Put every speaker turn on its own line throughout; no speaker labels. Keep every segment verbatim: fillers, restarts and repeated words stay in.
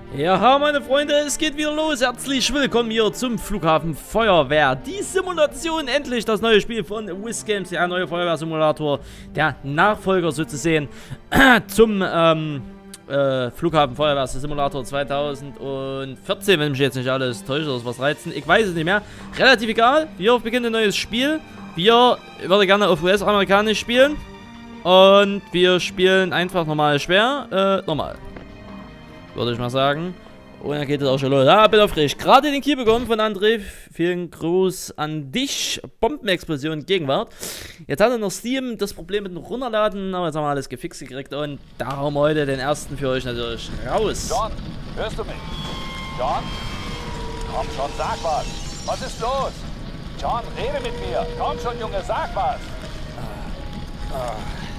Ja, meine Freunde, es geht wieder los. Herzlich willkommen hier zum Flughafen Feuerwehr. Die Simulation, endlich das neue Spiel von WizGames, der neue Feuerwehrsimulator, der Nachfolger sozusagen zum ähm, äh, Flughafen Feuerwehr Simulator zweitausendvierzehn, wenn mich jetzt nicht alles täuscht oder was reizen. Ich weiß es nicht mehr. Relativ egal. Wir beginnen ein neues Spiel. Wir würden gerne auf U S-amerikanisch spielen. Und wir spielen einfach normal schwer. Äh, normal. Würde ich mal sagen. Und dann geht es auch schon los. Ah, bin aufgeregt. Gerade den Key bekommen von André. Vielen Gruß an dich. Bombenexplosion Gegenwart. Jetzt hat er noch Steam das Problem mit dem Runterladen. Aber jetzt haben wir alles gefixt gekriegt. Und darum heute den ersten für euch natürlich raus.
John, hörst du mich? John? Komm schon, sag was. Was ist los? John, rede mit mir. Komm schon, Junge, sag was.
Ah. Ah.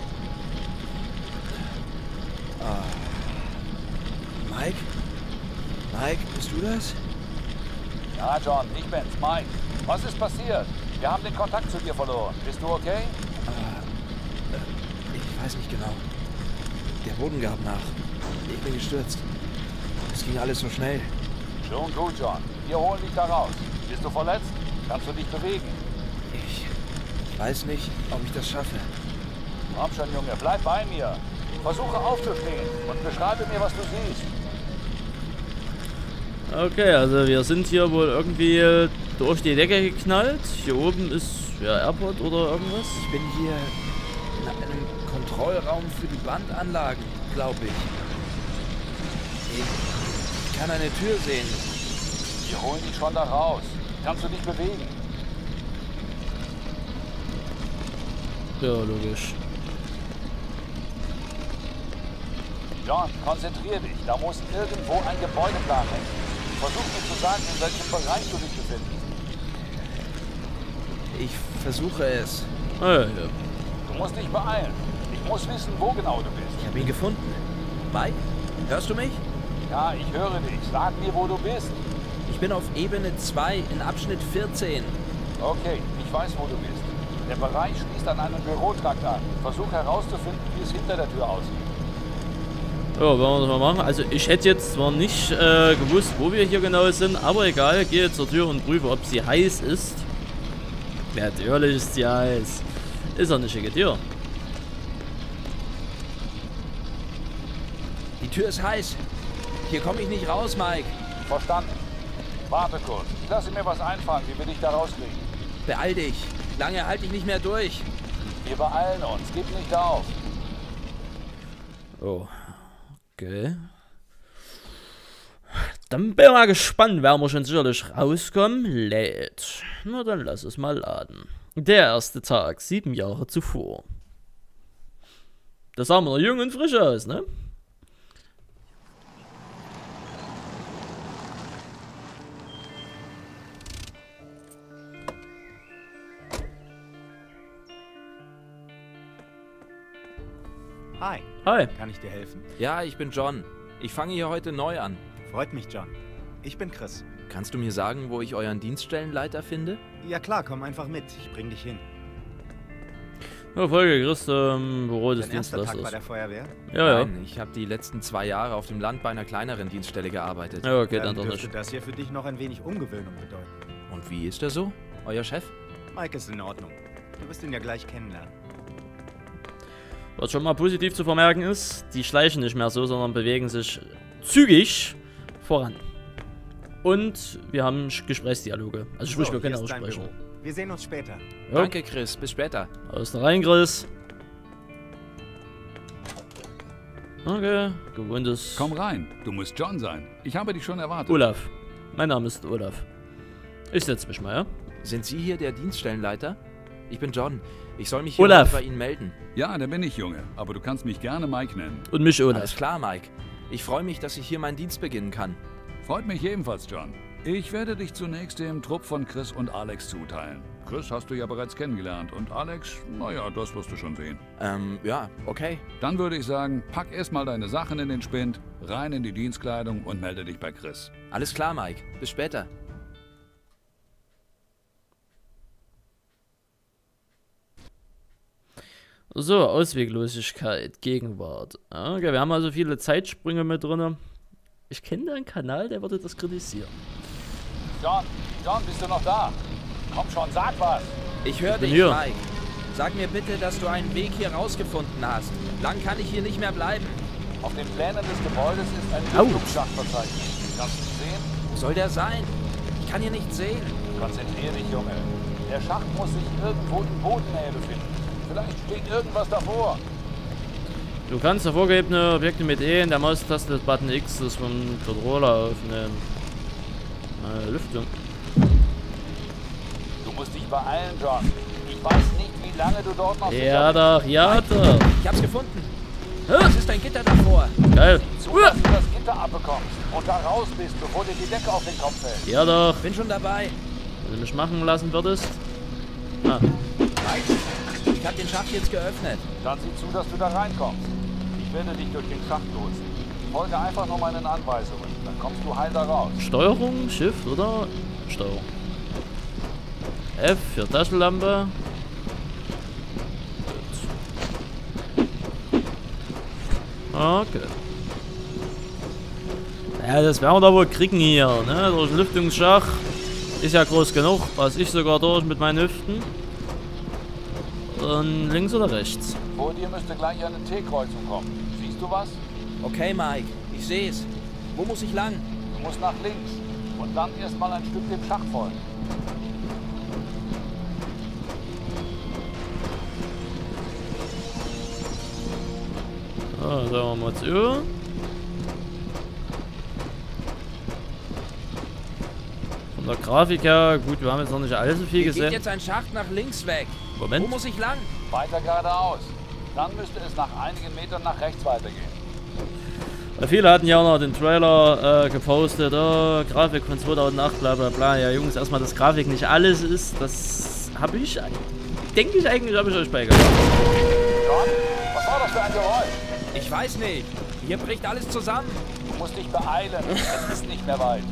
Ah. Mike? Mike, bist du das?
Ja, John, ich bin's, Mike. Was ist passiert? Wir haben den Kontakt zu dir verloren. Bist du okay?
Ah, äh, ich weiß nicht genau. Der Boden gab nach. Ich bin gestürzt. Es ging alles so schnell.
Schon gut, John. Wir holen dich da raus. Bist du verletzt? Kannst du dich bewegen?
Ich weiß nicht, ob ich das schaffe.
Komm schon, Junge, bleib bei mir. Versuche aufzustehen und beschreibe mir, was du siehst.
Okay, also wir sind hier wohl irgendwie durch die Decke geknallt. Hier oben ist ja Airport oder irgendwas.
Ich bin hier in einem Kontrollraum für die Bandanlagen, glaube ich. Ich kann eine Tür sehen.
Wir holen dich schon da raus. Kannst du dich bewegen?
Ja, logisch.
John, konzentrier dich. Da muss irgendwo ein Gebäudeplan hängen. Versuch mir zu sagen, in welchem Bereich du dich befindest.
Ich versuche es.
Ah, ja, ja.
Du musst dich beeilen. Ich muss wissen, wo genau du bist.
Ich habe ihn gefunden. Mike, hörst du mich?
Ja, ich höre dich. Sag mir, wo du bist.
Ich bin auf Ebene zwei in Abschnitt vierzehn.
Okay, ich weiß, wo du bist. Der Bereich schließt an einen Bürotrakt an. Versuch herauszufinden, wie es hinter der Tür aussieht.
Ja, wollen wir das mal machen. Also ich hätte jetzt zwar nicht äh, gewusst, wo wir hier genau sind, aber egal, gehe jetzt zur Tür und prüfe, ob sie heiß ist. Natürlich ist sie heiß. Ist doch eine schicke Tür.
Die Tür ist heiß. Hier komme ich nicht raus, Mike.
Verstanden. Warte kurz. Ich lasse mir was einfallen, wie wir dich da rauskriegen.
Beeil dich. Lange halte ich nicht mehr durch.
Wir beeilen uns. Gib nicht auf.
Oh. Okay. Dann bin ich mal gespannt, werden wir schon sicherlich rauskommen. Lädt. Na dann lass es mal laden. Der erste Tag, sieben Jahre zuvor. Das sah noch jung und frisch aus, ne?
Hi.
Hi.
Kann ich dir helfen?
Ja, ich bin John. Ich fange hier heute neu an.
Freut mich, John. Ich bin Chris.
Kannst du mir sagen, wo ich euren Dienststellenleiter finde?
Ja klar, komm einfach mit. Ich bring dich hin.
Ja, Folge Chris, ähm, Büro des
Dein erster Tag bei
Dienstleisters.
der Feuerwehr?
Ja, ja.
Nein, ich habe die letzten zwei Jahre auf dem Land bei einer kleineren Dienststelle gearbeitet.
Ja, okay, dann
Dann
doch
dürfte
nicht.
das hier für dich noch ein wenig Umgewöhnung bedeuten.
Und wie ist er so? Euer Chef?
Mike ist in Ordnung. Du wirst ihn ja gleich kennenlernen.
Was schon mal positiv zu vermerken ist, die schleichen nicht mehr so, sondern bewegen sich zügig voran. Und wir haben Gesprächsdialoge. Also sprich,
So,
wir können
hier
auch
ist dein
sprechen.
Büro. Wir sehen uns später.
Ja.
Danke, Chris. Bis später.
Aus der rein, Chris. Okay, gewohntes...
Komm rein, du musst John sein. Ich habe dich schon erwartet.
Olaf. Mein Name ist Olaf. Ich setze mich mal, ja?
Sind Sie hier der Dienststellenleiter? Ich bin John. Ich soll mich hier
Olaf.
heute bei Ihnen melden.
Ja, der bin ich, Junge. Aber du kannst mich gerne Mike nennen.
Und mich,
Alles
Olaf.
klar, Mike. Ich freue mich, dass ich hier meinen Dienst beginnen kann.
Freut mich ebenfalls, John. Ich werde dich zunächst dem Trupp von Chris und Alex zuteilen. Chris hast du ja bereits kennengelernt und Alex, naja, das wirst du schon sehen.
Ähm, ja, okay.
Dann würde ich sagen, pack erstmal deine Sachen in den Spind, rein in die Dienstkleidung und melde dich bei Chris.
Alles klar, Mike. Bis später.
So, Ausweglosigkeit, Gegenwart. Okay, wir haben also viele Zeitsprünge mit drin. Ich kenne da einen Kanal, der würde das kritisieren.
John, John, bist du noch da? Komm schon, sag was.
Ich höre
bin
dich,
hier.
Mike. Sag mir bitte, dass du einen Weg hier rausgefunden hast. Lang kann ich hier nicht mehr bleiben.
Auf den Plänen des Gebäudes ist ein
Au.
Lüftungsschacht verzeichnet. Kannst du ihn sehen?
Wo soll der sein? Ich kann hier nicht sehen.
Konzentrier dich, Junge. Der Schacht muss sich irgendwo in Bodennähe befinden. Vielleicht steht irgendwas davor.
Du kannst hervorgehobene Objekte mit E in der Maustaste des Button X des vom Controller aufnehmen. Äh, Lüftung.
Du musst dich beeilen, John. Ich weiß nicht, wie lange du dort noch
Ja
sicher
doch, ja doch.
Ich hab's gefunden.
Hä?
Es ist ein Gitter davor.
Geil.
bist. Zu, dass du das Gitter abbekommst und da raus bist, bevor dir die Decke auf den Kopf fällt.
Ja doch.
Bin schon dabei.
Wenn du mich machen lassen würdest. Ah.
Mike, ich hab den Schacht jetzt geöffnet.
Dann sieh zu, dass du da reinkommst. Ich werde dich durch den Schacht lotsen. Folge einfach nur meinen Anweisungen. Dann kommst du heil da raus.
Steuerung, Shift oder Steuerung. F für Taschenlampe. Okay. Ja, das werden wir da wohl kriegen hier, ne? Durch den Lüftungsschacht. Ist ja groß genug. Passe ich sogar durch mit meinen Hüften. Und links oder rechts?
Vor dir müsste gleich eine T-Kreuzung kommen. Siehst du was?
Okay, Mike. Ich seh's. Wo muss ich lang?
Du musst nach links. Und dann erstmal ein Stück dem Schacht folgen.
Ah, sagen wir mal zu. Von der Grafik her, gut, wir haben jetzt noch nicht allzu viel
Hier geht
gesehen.
jetzt ein Schacht nach links weg.
Moment.
Wo muss ich lang?
Weiter geradeaus. Dann müsste es nach einigen Metern nach rechts weitergehen.
Weil viele hatten ja auch noch den Trailer äh, gepostet, oh, Grafik von zweitausendacht, bla bla bla. Ja, Jungs, erstmal, dass Grafik nicht alles ist, das habe ich, denke ich eigentlich, habe ich euch beigebracht.
John, was war das für ein Geräusch?
Ich weiß nicht. Hier bricht alles zusammen.
Du musst dich beeilen. Es ist nicht mehr weit.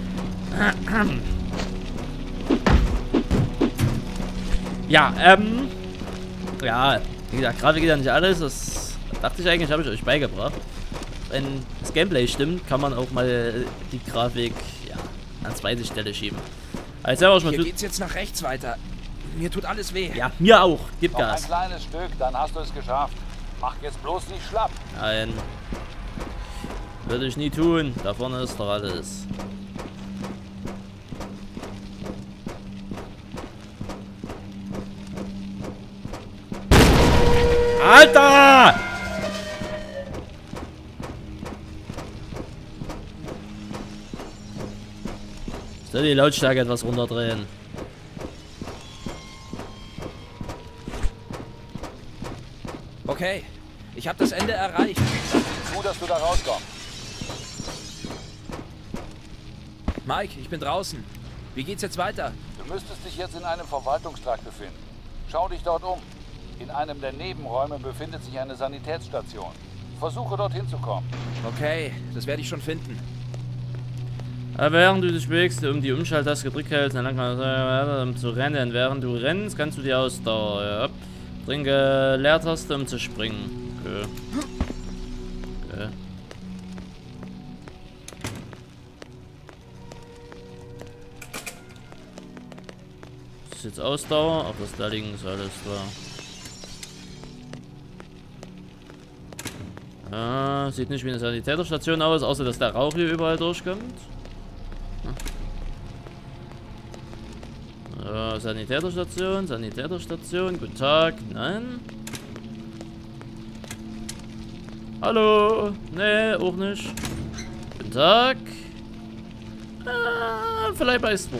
Ja, ähm, ja, wie gesagt, Grafik ist ja nicht alles, das dachte ich eigentlich, habe ich euch beigebracht. Wenn das Gameplay stimmt, kann man auch mal die Grafik, ja, an zweite Stelle schieben. Also selber schon mal
Hier geht's jetzt nach rechts weiter. Mir tut alles weh.
ja, mir auch, gib
Noch ein
Gas.
kleines Stück, dann hast du es geschafft. Mach jetzt bloß nicht schlapp.
Nein, würde ich nie tun, da vorne ist doch alles. Alter! Ich soll die Lautstärke etwas runterdrehen.
Okay, ich habe das Ende erreicht.
Sieh zu, dass du da rauskommst.
Mike, ich bin draußen. Wie geht's jetzt weiter?
Du müsstest dich jetzt in einem Verwaltungstrakt befinden. Schau dich dort um. In einem der Nebenräume befindet sich eine Sanitätsstation. Versuche dorthin zu kommen.
Okay, das werde ich schon finden.
Aber während du dich bewegst, um die Umschalttaste gedrückt hältst, dann kann man um zu rennen. Während du rennst, kannst du die Ausdauer. Ja. Trinke Leertaste, um zu springen. Okay. Okay. Das ist jetzt Ausdauer, aber das da liegen ist alles da. Ah, sieht nicht wie eine Sanitäterstation aus, außer dass der Rauch hier überall durchkommt. So, Sanitäterstation, Sanitäterstation, guten Tag, nein. Hallo, nee, auch nicht. Guten Tag. Ah, vielleicht bei Store.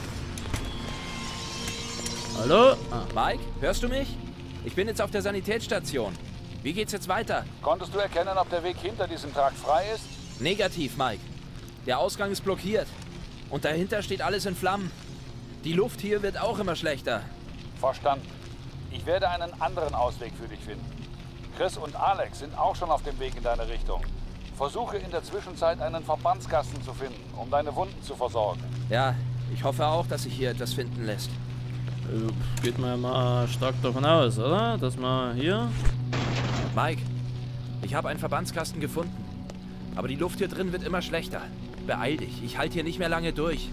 Hallo? Ah.
Mike, hörst du mich? Ich bin jetzt auf der Sanitätsstation. Wie geht's jetzt weiter?
Konntest du erkennen, ob der Weg hinter diesem Trakt frei ist?
Negativ, Mike. Der Ausgang ist blockiert. Und dahinter steht alles in Flammen. Die Luft hier wird auch immer schlechter.
Verstanden. Ich werde einen anderen Ausweg für dich finden. Chris und Alex sind auch schon auf dem Weg in deine Richtung. Versuche in der Zwischenzeit einen Verbandskasten zu finden, um deine Wunden zu versorgen.
Ja, ich hoffe auch, dass sich hier etwas finden lässt.
Äh, Geht man ja mal stark davon aus, oder? Dass man hier...
Mike, ich habe einen Verbandskasten gefunden. Aber die Luft hier drin wird immer schlechter. Beeil dich, ich halte hier nicht mehr lange durch.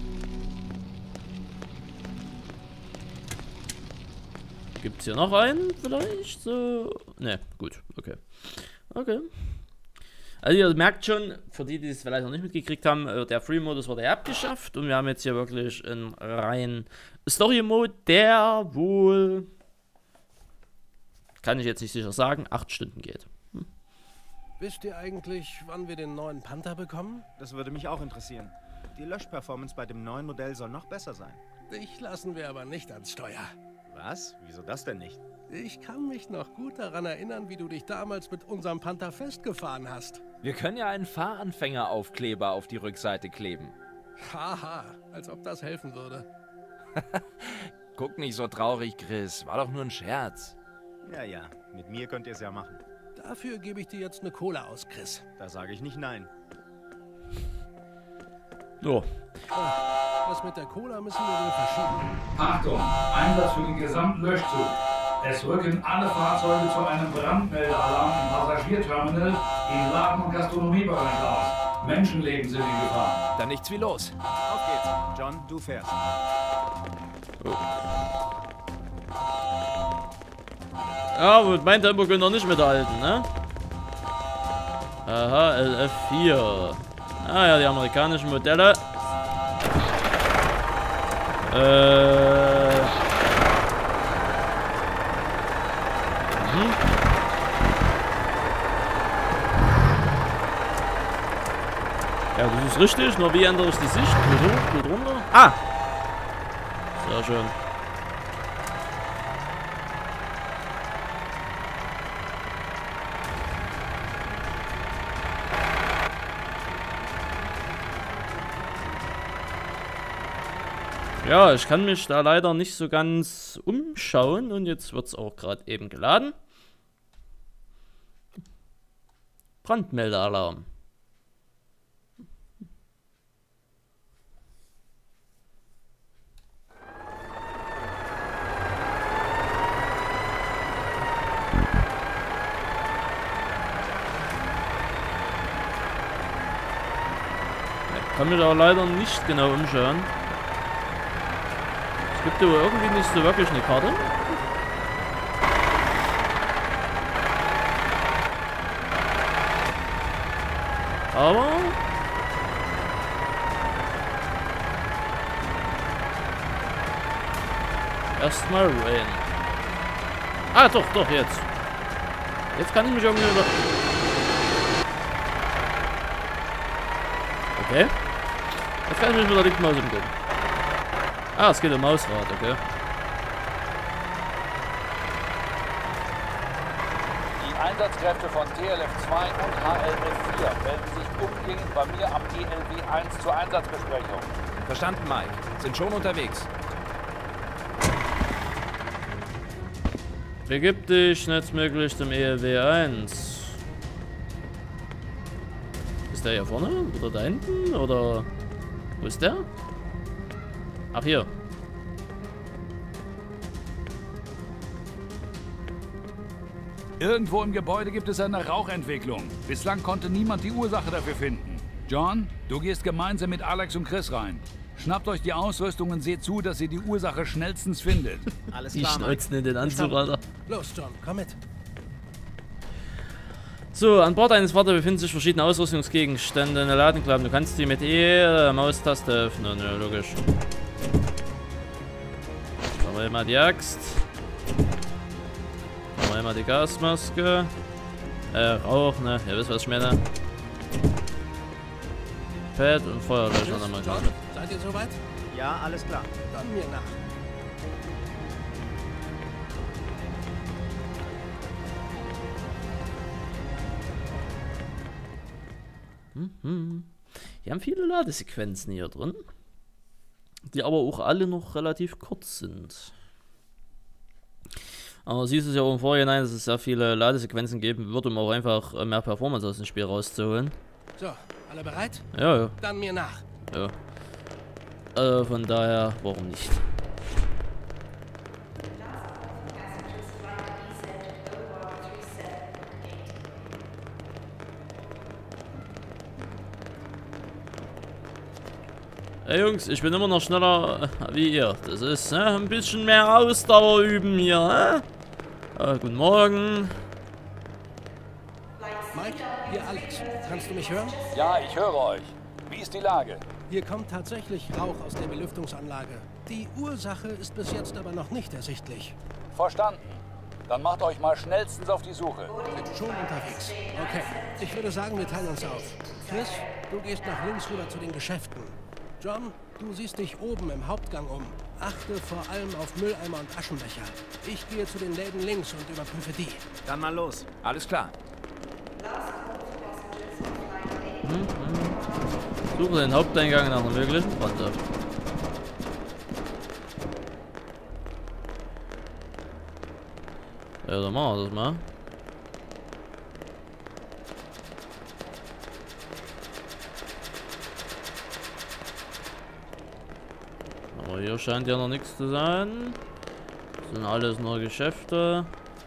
Gibt's hier noch einen vielleicht? So. Ne, gut, okay. Okay. Also ihr merkt schon, für die, die es vielleicht noch nicht mitgekriegt haben, der Free-Modus wurde ja abgeschafft und wir haben jetzt hier wirklich einen reinen Story-Mode, der wohl, kann ich jetzt nicht sicher sagen, acht Stunden geht. Hm.
Wisst ihr eigentlich, wann wir den neuen Panther bekommen?
Das würde mich auch interessieren. Die Löschperformance bei dem neuen Modell soll noch besser sein.
Dich lassen wir aber nicht ans Steuer.
Was? Wieso das denn nicht?
Ich kann mich noch gut daran erinnern, wie du dich damals mit unserem Panther festgefahren hast.
Wir können ja einen Fahranfängeraufkleber auf die Rückseite kleben.
Haha, als ob das helfen würde.
Guck nicht so traurig, Chris. War doch nur ein Scherz.
Ja, ja. Mit mir könnt ihr es ja machen.
Dafür gebe ich dir jetzt eine Cola aus, Chris.
Da sage ich nicht nein.
So.
Das mit der Cola müssen wir wohl verschieben.
Achtung, Einsatz für den gesamten Löschzug. Es rücken alle Fahrzeuge zu einem Brandmeldealarm im Passagierterminal, im Laden- und Gastronomiebereich aus. Menschenleben sind in Gefahr.
Dann nichts wie los.
Auf geht's. John, du fährst.
Ja, und mein Tempo können wir nicht mithalten, ne? Aha, L F vier. Ah ja, die amerikanischen Modelle. Äh. Mhm. Ja, das ist richtig. Nur wie ändere ich die Sicht? Gut hoch, gut runter. Ah! Sehr schön. Ja, ich kann mich da leider nicht so ganz umschauen und jetzt wird es auch gerade eben geladen. Brandmeldealarm. Ich kann mich auch leider nicht genau umschauen. Es gibt aber irgendwie nicht so wirklich eine Karte. Aber erstmal Rain. Ah, doch, doch, jetzt. Jetzt kann ich mich irgendwie über... Okay. Jetzt kann ich mich mit der linken Maus umgehen. Ah, es geht um Mausrad, okay.
Die Einsatzkräfte von T L F zwei und H L F vier melden sich umgehend bei mir am E L W eins zur Einsatzbesprechung.
Verstanden, Mike. Sind schon unterwegs.
Begib dich schnellstmöglich zum E L W eins. Ist der hier vorne? Oder da hinten? Oder... Wo ist der? Ach, hier.
Irgendwo im Gebäude gibt es eine Rauchentwicklung. Bislang konnte niemand die Ursache dafür finden. John, du gehst gemeinsam mit Alex und Chris rein. Schnappt euch die Ausrüstung und seht zu, dass ihr die Ursache schnellstens findet.
Alles
Die
klar, Mike.
schneuzen in den Anzug, Alter.
Los, John, komm mit.
So, an Bord eines Fahrzeugs befinden sich verschiedene Ausrüstungsgegenstände. Eine Ladenklappe. Du kannst die mit E, der Maustaste öffnen. Ja, logisch. Machen wir mal die Axt. Machen wir mal die Gasmaske. Äh, Rauch, ne? Ihr wisst, was ich meine. Pad und Feuerlöscher nochmal.
John, seid ihr soweit?
Ja, alles klar.
Dann mir nach.
Mhm. Wir haben viele Ladesequenzen hier drin, die aber auch alle noch relativ kurz sind. Aber siehst du es ja auch im Vorhinein, dass es sehr viele Ladesequenzen geben wird, um auch einfach mehr Performance aus dem Spiel rauszuholen.
So, alle bereit?
Ja, ja.
Dann mir nach.
Ja. Also von daher, warum nicht? Ey Jungs, ich bin immer noch schneller wie ihr. Das ist ne, ein bisschen mehr Ausdauer üben hier. Ne? Äh, guten Morgen.
Mike, hier Alex. Kannst du mich hören?
Ja, ich höre euch. Wie ist die Lage?
Hier kommt tatsächlich Rauch aus der Belüftungsanlage. Die Ursache ist bis jetzt aber noch nicht ersichtlich.
Verstanden. Dann macht euch mal schnellstens auf die Suche.
Bin schon unterwegs. Okay, ich würde sagen, wir teilen uns auf. Chris, du gehst nach links rüber zu den Geschäften. John, du siehst dich oben im Hauptgang um. Achte vor allem auf Mülleimer und Aschenbecher. Ich gehe zu den Läden links und überprüfe die.
Dann mal los.
Alles klar.
Suche den Haupteingang nach einer möglichen Brandtür. Ja, dann machen wir das mal. Aber hier scheint ja noch nichts zu sein. Das sind alles nur Geschäfte.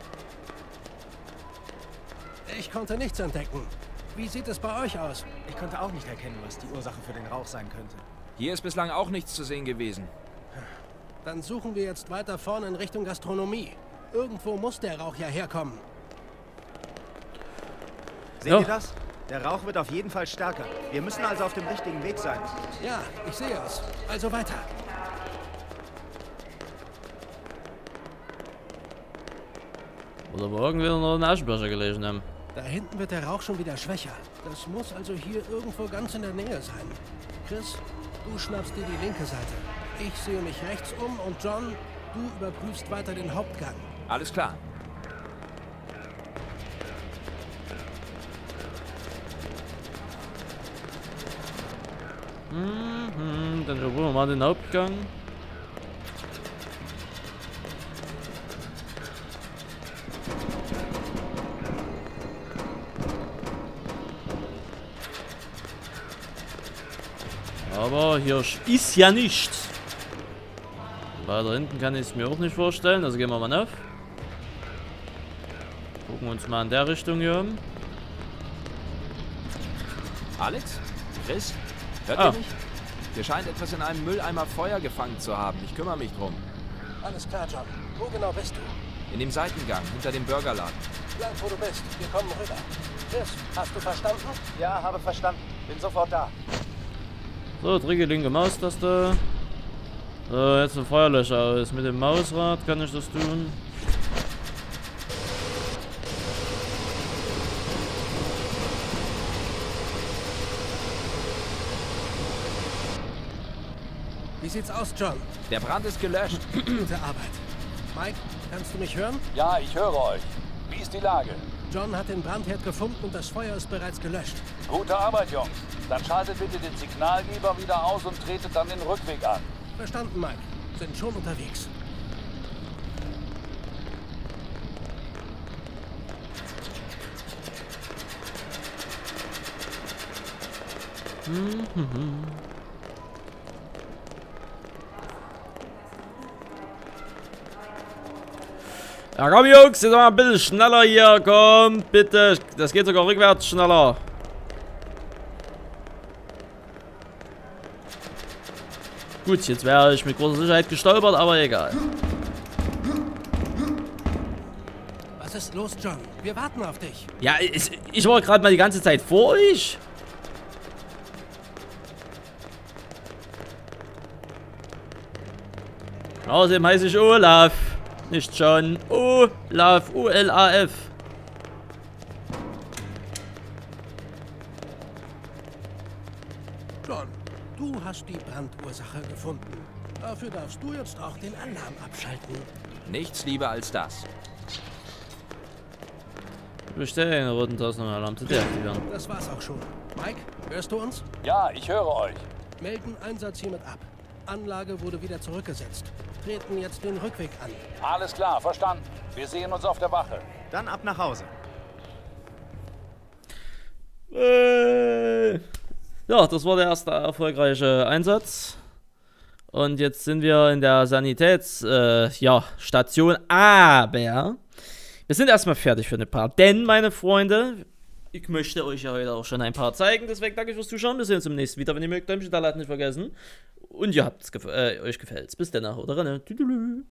Ich konnte nichts entdecken. Wie sieht es bei euch aus?
Ich konnte auch nicht erkennen, was die Ursache für den Rauch sein könnte.
Hier ist bislang auch nichts zu sehen gewesen.
Dann suchen wir jetzt weiter vorne in Richtung Gastronomie. Irgendwo muss der Rauch ja herkommen.
Seht
Ja.
ihr das? Der Rauch wird auf jeden Fall stärker. Wir müssen also auf dem richtigen Weg sein.
Ja, ich sehe es. Also weiter.
Oder wir irgendwie noch einen Aschenbecher gelesen haben.
Da hinten wird der Rauch schon wieder schwächer. Das muss also hier irgendwo ganz in der Nähe sein. Chris, du schnappst dir die linke Seite. Ich sehe mich rechts um und John, du überprüfst weiter den Hauptgang.
Alles klar.
Mhm, dann probieren wir mal den Hauptgang. Aber hier ist ja nichts. Weiter hinten kann ich es mir auch nicht vorstellen. Also gehen wir mal auf. Gucken wir uns mal in der Richtung hier um.
Alex? Chris? Hört
Ah.
ihr mich? Hier scheint etwas in einem Mülleimer Feuer gefangen zu haben. Ich kümmere mich drum.
Alles klar, John. Wo genau bist du?
In dem Seitengang, hinter dem Burgerladen.
Bleib, wo du bist. Wir kommen rüber. Chris, hast du verstanden?
Ja, habe verstanden. Bin sofort da.
So, drücke linke Maustaste. So, jetzt ein Feuerlöscher aus. Mit dem Mausrad kann ich das tun.
Wie sieht's aus, John?
Der Brand ist gelöscht.
Gute Arbeit. Mike, kannst du mich hören?
Ja, ich höre euch. Wie ist die Lage?
John hat den Brandherd gefunden und das Feuer ist bereits gelöscht.
Gute Arbeit, Jungs. Dann schaltet bitte den Signalgeber wieder aus und tretet dann den Rückweg an.
Verstanden, Mike. Sind schon unterwegs.
Ja, komm Jungs, jetzt mal ein bisschen schneller hier, komm, bitte. Das geht sogar rückwärts schneller. Gut, jetzt wäre ich mit großer Sicherheit gestolpert, aber egal.
Was ist los, John? Wir warten auf dich.
Ja, ich, ich war gerade mal die ganze Zeit vor euch. Außerdem heiße ich Olaf. Nicht John. Olaf. O L A F.
John, du hast die Brandursache gefunden. Dafür darfst du jetzt auch den Alarm abschalten.
Nichts lieber als das.
Bestell den roten Tastenalarm zu deaktivieren.
Das war's auch schon. Mike, hörst du uns?
Ja, ich höre euch.
Melden Einsatz hiermit ab. Anlage wurde wieder zurückgesetzt. Treten jetzt den Rückweg an.
Alles klar, verstanden. Wir sehen uns auf der Wache.
Dann ab nach Hause.
Äh, ja, das war der erste erfolgreiche Einsatz. Und jetzt sind wir in der Sanitätsstation. Äh, ja, Station. Aber wir sind erstmal fertig für eine Part. Denn, meine Freunde, ich möchte euch ja heute auch schon ein paar zeigen. Deswegen danke fürs Zuschauen. Wir sehen uns im nächsten Video. Wenn ihr mögt, Däumchen da lassen, nicht vergessen. Und ihr habt es gef äh, euch gefällt. Bis dann, oder? Ne?